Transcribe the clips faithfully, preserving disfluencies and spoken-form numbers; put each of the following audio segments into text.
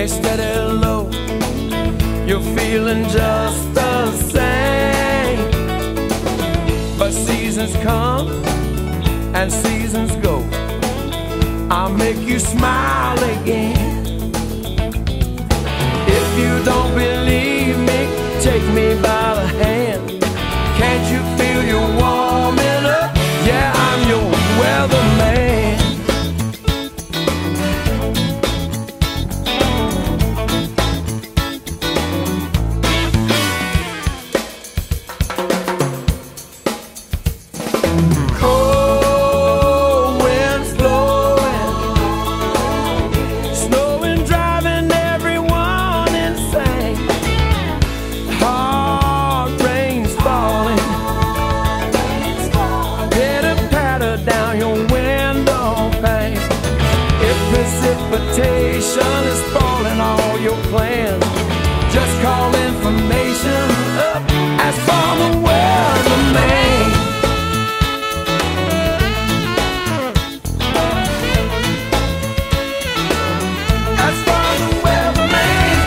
stay steady low. You're feeling just the same. But seasons come and seasons go. I'll make you smile again. If you don't believe me, take me by the hand. Can't you feel you're warming up? Yeah, I'm your weatherman. Cold winds blowing, snowing, driving everyone insane. Hard rains falling, pitter patter down your window pane. If precipitation is spoiling all your plans, just call information up, ask for the weatherman. Ask for the weatherman.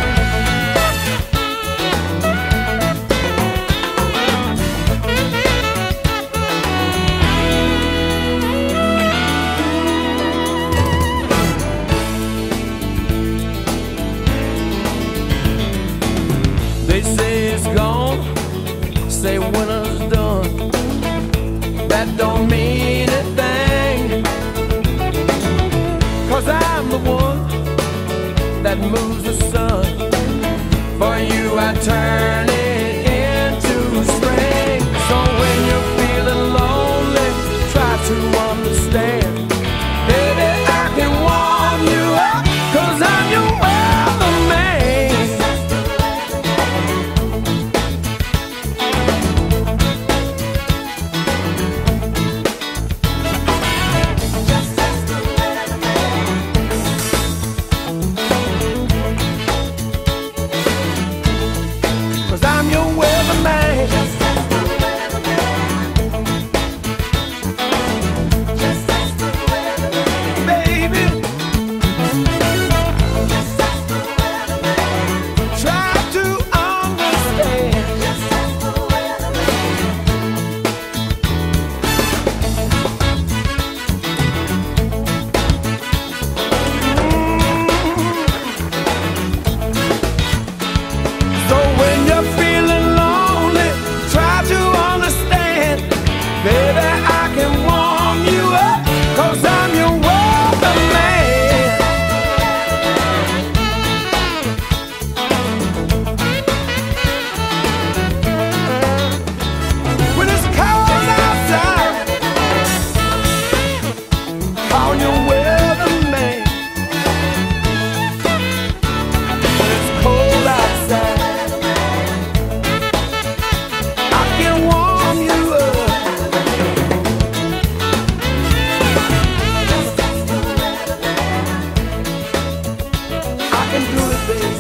They say it's gone, say winter's done. That don't mean a thing, 'cause I'm the one that moves the sun. For you I turn it into spring. So when you're feeling lonely, try to understand. Baby, I can warm you up, 'cause I'm your weatherman. I'm your weatherman. Baby, try to understand. So when you're feeling lonely, try to understand. Baby, I can warm you up, 'cause I'm your weatherman. When it's cold outside, call your weatherman. When it's cold outside, I can warm you up. I can do it, baby.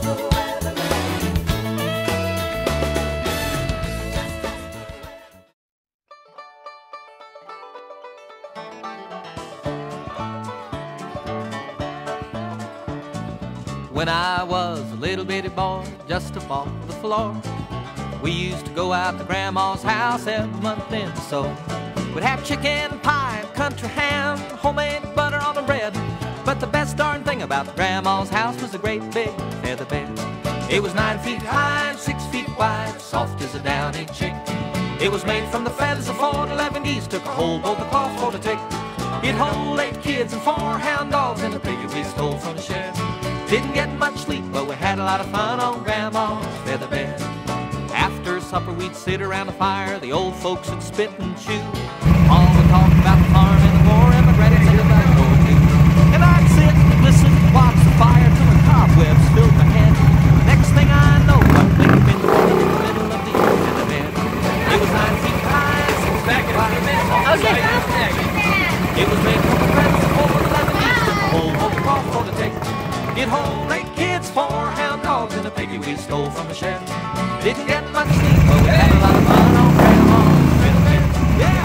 When I was a little bitty boy, just above the floor, we used to go out to Grandma's house every month in so. We'd have chicken pie and country ham, homemade butter on the bread. But the best darn thing about Grandma's house was a great big feather bed. It was nine feet high and six feet wide, soft as a downy chick. It was made from the feathers of four to eleven geese, took a whole boat of cloth for the tick. It hold eight kids and four hound dogs in the piggy we stole from the shed. Didn't get much sleep, but we had a lot of fun on Grandma's feather bed. After supper we'd sit around the fire, the old folks would spit and chew. All would talk about the farm and the war and the grannies and the backdoor too. And I'd sit and listen and watch the fire till the cobwebs filled my head. Next thing I know, I'm thinking in the morning in the middle of the feather bed. It was nine feet high, six back in a minute. Okay. It was made from the feathers of four to eleven geese, took a whole boat of cloth for the tick. It hold eight kids, four hound dogs, and a piggy we stole from the shed. Didn't get much sleep, but we had a lot of fun on Grandma's feather bed. Yeah!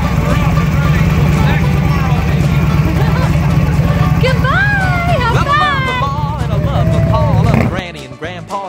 Goodbye! Have Well, fun! I'm the ball and I love the call.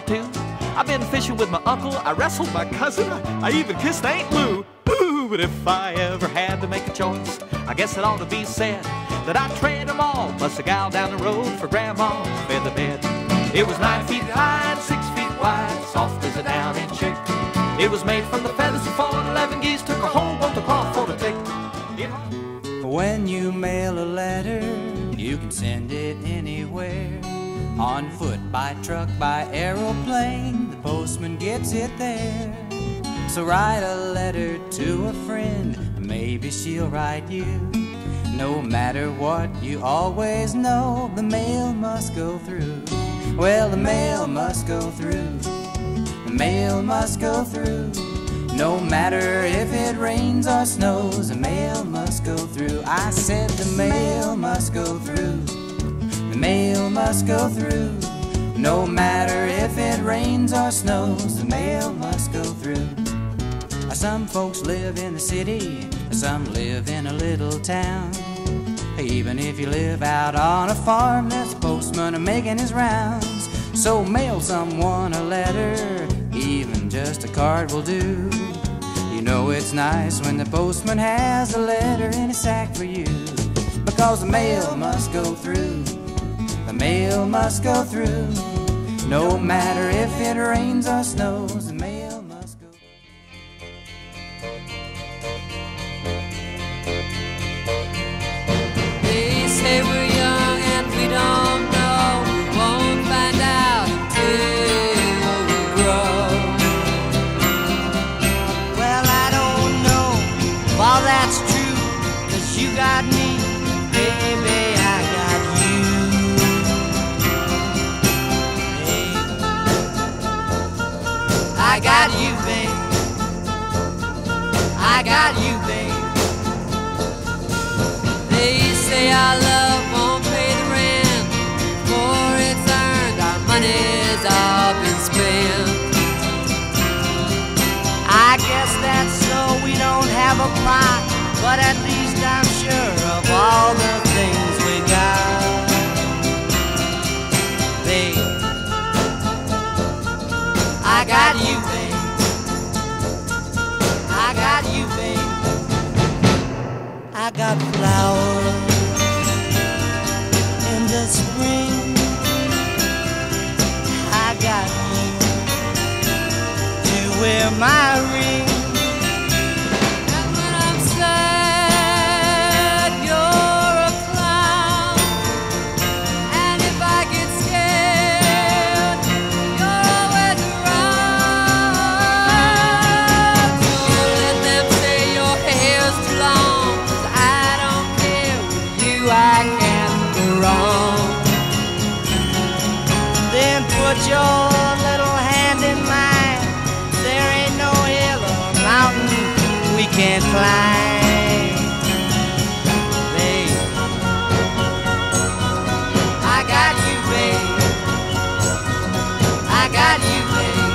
too. I've been fishing with my uncle, I wrestled my cousin, I even kissed Aunt Lou. Ooh, but if I ever had to make a choice, I guess it ought to be said that I'd trade them all, plus a gal down the road for Grandma's feather bed. It was nine feet high and six feet wide, soft as a downy chick. It was made from the feathers of four and eleven geese, took a whole bunch of cloth for the tick. It... When you mail a letter, you can send it anywhere. On foot, by truck, by aeroplane, the postman gets it there. So write a letter to a friend, maybe she'll write you. No matter what, you always know the mail must go through. Well, the mail must go through. The mail must go through. No matter if it rains or snows, the mail must go through. I said the mail must go through. The mail must go through. No matter if it rains or snows, the mail must go through. Some folks live in the city, some live in a little town. Even if you live out on a farm, there's a postman making his rounds. So mail someone a letter, even just a card will do. You know it's nice when the postman has a letter in his sack for you. Because the mail must go through. The mail must go through. No matter if it rains or snows, the mail must go through. They say we're young and we don't know. We won't find out until we grow. Well, I don't know if all that's true, 'cause you got me, baby, I got you. Hey, I got you, babe. I got you, babe. They say our love won't pay the rent, for it's earned, our money's all been spent. I guess that's so we don't have a plot, but at least I'm sure of all the things we got. Babe, I got you, babe. I got you, babe. I got flowers in the spring. I got you to wear my ring. And when I'm sad, you're a clown. And if I get scared, you're always around. Don't let them say your hair's too long, 'cause I don't care. With you I can't go wrong. Then put your little hand in mine. There ain't no hill or mountain we can't climb. Babe, I got you, babe. I got you, babe.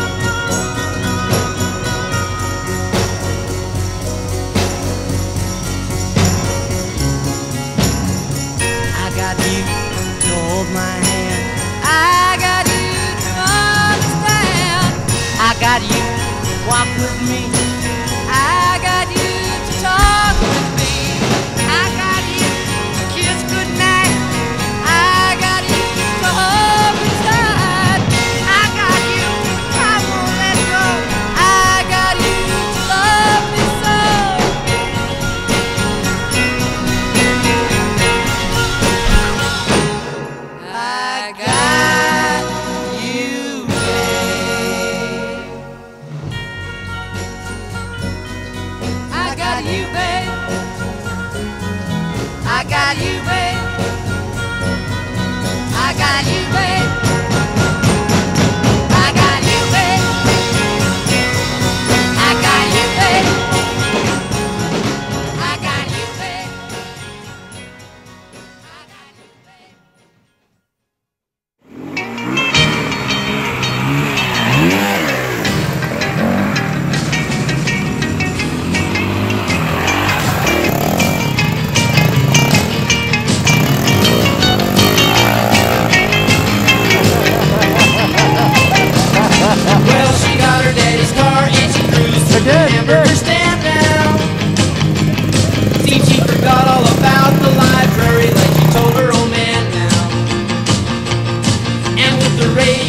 I got you to hold my hand. I got you to understand. I got you to walk with me. I got you to talk with me. I got you to kiss goodnight. I got you to hold me tight. I got you, I won't let go. I got you to love me so. I got you, babe.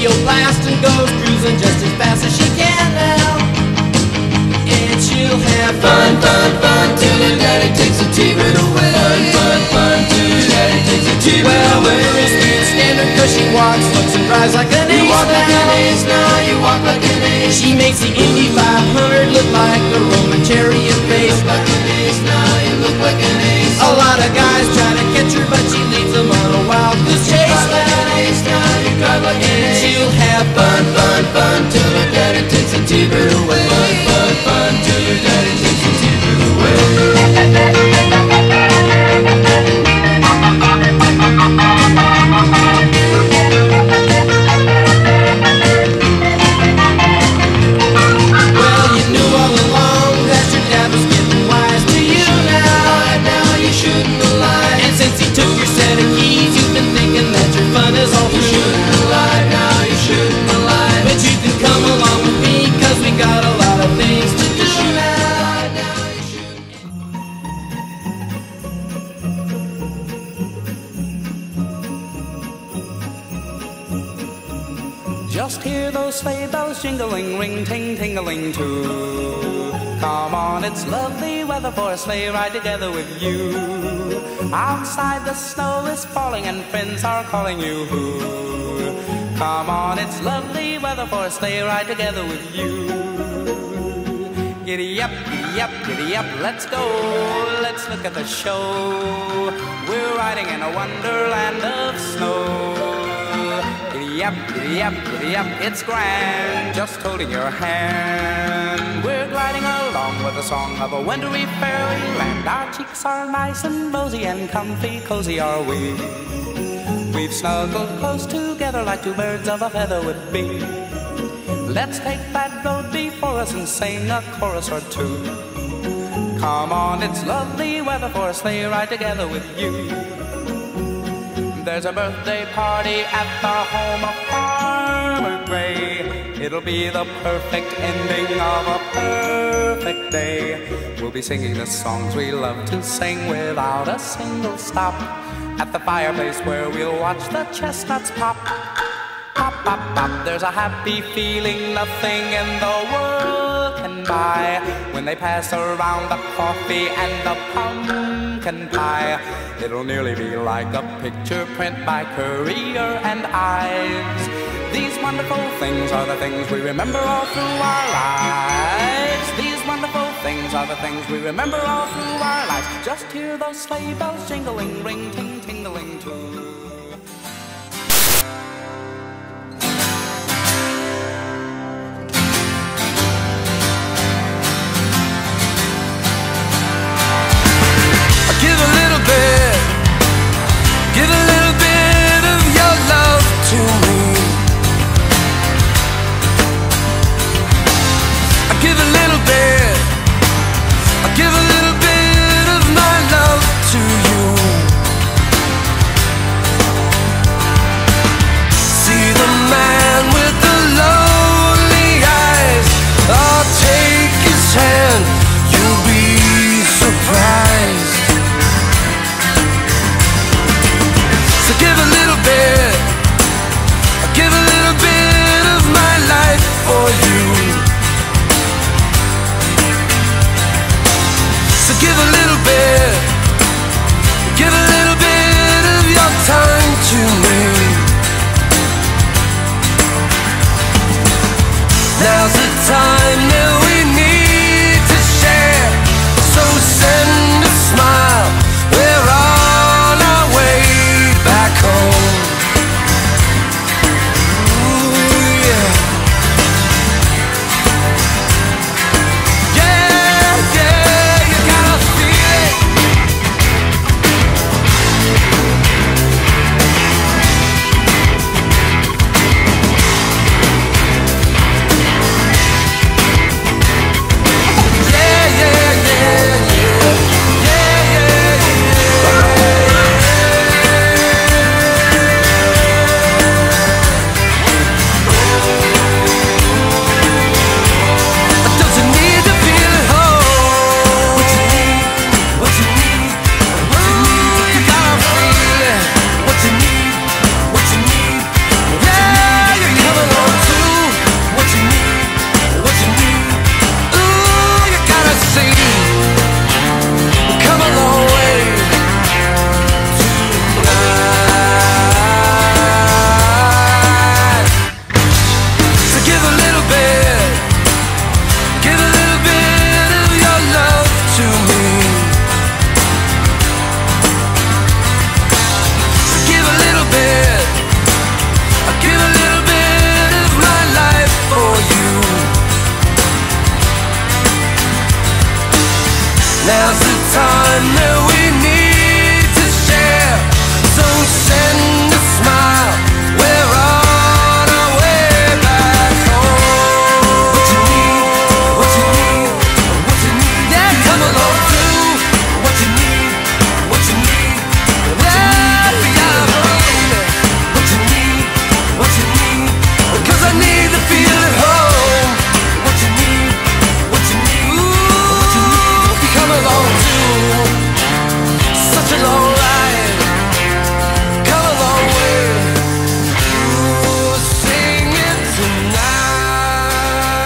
radio blast and goes cruising just as fast as she can now. And she'll have fun, fun, fun till her daddy takes the T-bird away. Fun, fun, fun till her daddy takes the T-bird away. Well, the girls can't stand her 'cause she walks, looks and drives like an ace. You walk like an ace now, you walk like an ace. She makes the Indy five hundred look like a Roman chariot race. You look like an ace now, you look like an ace. A lot of guys try to catch her, but she leads them on a wild goose chase. You drive like an ace now, you drive like an ace. And she'll have fun, fun, fun till her daddy takes the T-bird away. Fun, fun, fun till her daddy takes the T-bird away. Well, you knew all along that your dad was getting wise to you now. Now you shouldn't have lied. And since he took your set of keys, you've been thinking that your fun is all through. You shouldn't have lied. Now you shouldn't have lied. But you can come along with me 'cause we got a lot of things to do now. Now you shouldn't. Just hear those sleigh bells jingling, ring, ting, tingling too. Come on, it's lovely weather for a sleigh ride together with you. Outside the snow is falling and friends are calling you. Come on, it's lovely weather for a sleigh ride together with you. Giddy up, giddy up, giddy up, let's go, let's look at the show. We're riding in a wonderland of snow. Giddy up, giddy up, giddy up, it's grand, just holding your hand. We're gliding along with the song of a wintry fairyland. Our cheeks are nice and rosy and comfy, cozy are we. We've snuggled close together like two birds of a feather would be. Let's take that road before us and sing a chorus or two. Come on, it's lovely weather for a sleigh ride together with you. There's a birthday party at the home of Farmer Gray. It'll be the perfect ending of a perfect day. We'll be singing the songs we love to sing without a single stop. At the fireplace where we'll watch the chestnuts pop. Pop, pop, pop, there's a happy feeling nothing in the world can buy. When they pass around the coffee and the pumpkin pie, it'll nearly be like a picture print by Currier and Ives. These wonderful things are the things we remember all through our lives. These wonderful things are the things we remember all through our lives. Just hear those sleigh bells jingling, ring, ting, tingling too. Give a little bit, give a little bit of your love to me. I give a little bit, I give a little bit of my love to you. Now's the time that we need to share. So send a smile, we're on our way back home. What you need, what you need, what you need, yeah, come along too. What you need, what you need, what you need, yeah, baby. What you need, what you need, because I need to feel at home. What you need, what you need, ooh, what you need, come along too. Such a long ride, come a long way. Ooh, sing it tonight.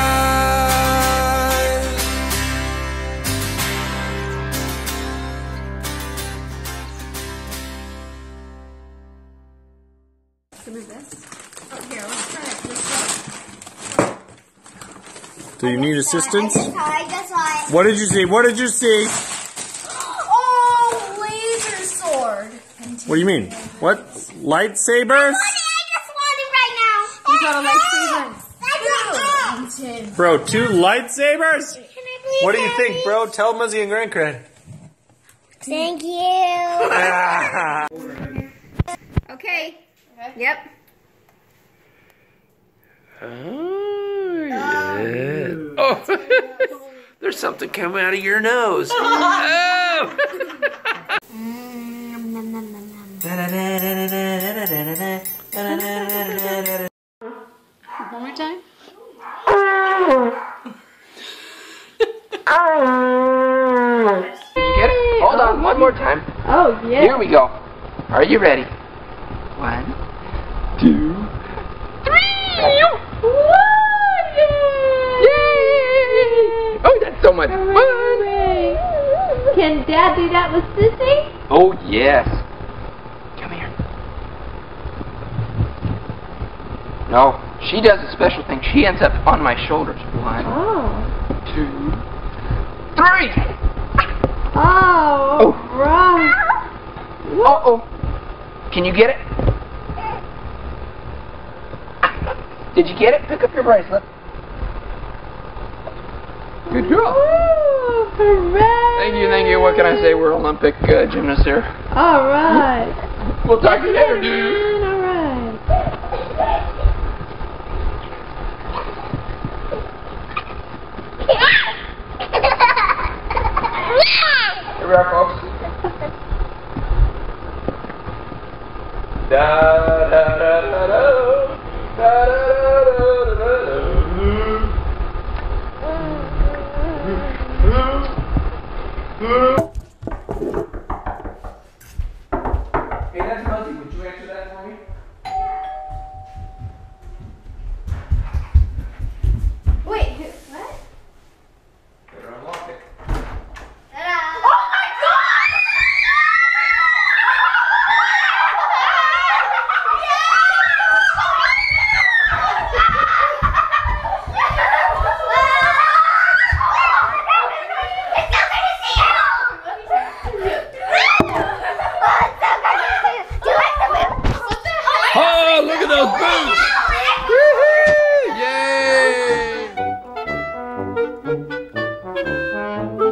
Do you need assistance? I just saw it, I just saw it. What did you see? What did you see? Oh, laser sword. What do you mean? What? Lightsabers? I just want it right now. You got a lightsaber. That's it. Bro, two lightsabers? Can I please What do you have think, it? bro? Tell Muzzy and Grandcred. Thank you. Okay. Yep. Oh, yeah. Oh, there's something coming out of your nose. Oh. One more time. Did you get it? Hold on, one more time. Oh, yeah. Here we go. Are you ready? One, two, three. Yay! Oh, that's so much fun. Can Dad do that with Sissy? Oh, yes. Come here. No, she does a special thing. She ends up on my shoulders. One, Oh. two, three. Oh, Oh. right. Uh-oh. Can you get it? Did you get it? Pick up your bracelet. Good girl. Oh, hooray. Thank you, thank you. What can I say? We're Olympic uh, gymnasts here. All right. We'll talk to you later, dude. All right. Here we are, folks. Da da da da da. Da da da da da Hey, that's Muzzy. Would you answer that for me? Wait, who- what? Better unlock it. Oh my God! Oh, look at those boots! Woohoo! Yay!